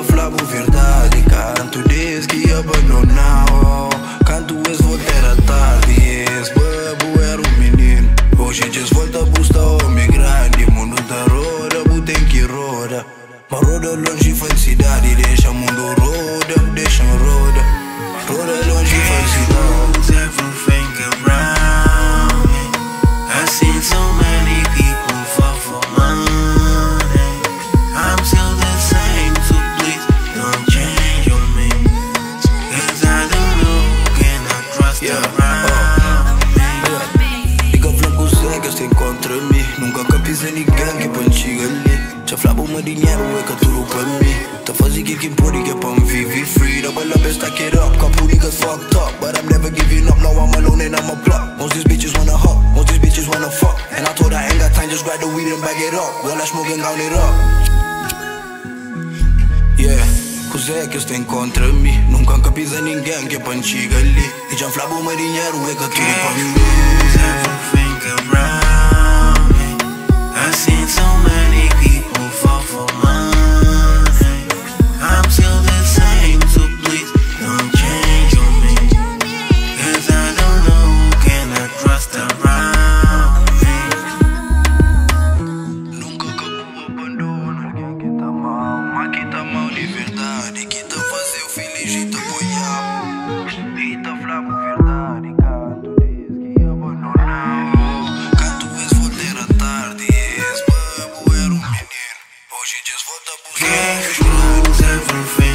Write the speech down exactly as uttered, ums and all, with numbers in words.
flavo verdade, canto desde que abandonou. Canto es voltar à tarde, es babo era um menino. Hoje dias volta a buscar homem grande. Mundo da roda, bu tem que roda. Mas roda longe felicidade, deixa o mundo roda, deixa roda. Roda longe felicidade. Everything around me. I've seen so many people fall for money. I'm still the same, so please don't change on me. Cause I don't know, can I trust Yeah. around me? Diga flanco cegas tem contra mim. Nunca capisa ninguém que pode chegar ali. Já flava uma dinheiro é que tudo pra mim. Tá fazendo que quem pode que é pra me viver free. Da bala best stack it up, couple niggas fucked up. But I'm never giving up, now I'm alone and I'm a block. Most these bitches wanna hop, most these bitches wanna fuck. And I told her I ain't got time, just grab the weed and bag it up. While I smoke and count it up. Yeah, cos'è che sta in contra mim? Nunca capisa ninguém que é pra chegar ali. E já flava uma dinheiro é que tudo pra mim. Everything around me. I've seen so many people fall for money. I'm still the same, so please don't change on me. Cause I don't know who can I trust around me. Nunca acabou o abandono. Alguém que tá mal, mas que tá mal de verdade. Que tá fazendo feliz e tá apoiado. E tá flavo verdade. Canto desde que abandonou. Canto es voltar à tarde. Es babo era um menino. Hoje dias volta a buscar. Everything